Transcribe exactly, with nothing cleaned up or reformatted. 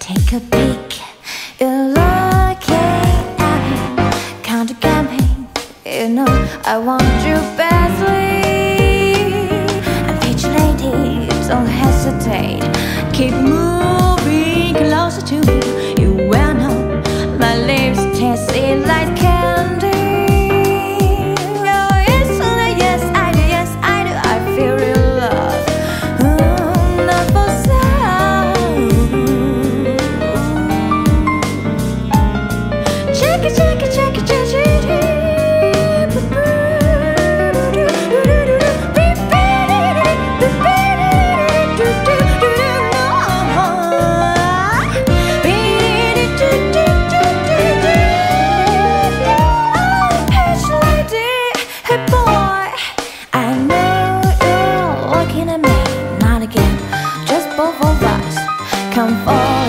Take a peek, you're looking at me, kind of camping. You know I want you badly. And peach lady, don't hesitate, keep moving closer to me. You well know my lips taste it like candy. Oh yes, oh yes I do, yes I do. I feel real love, mm, not for sale. Check it, check it, check it, check it. Come for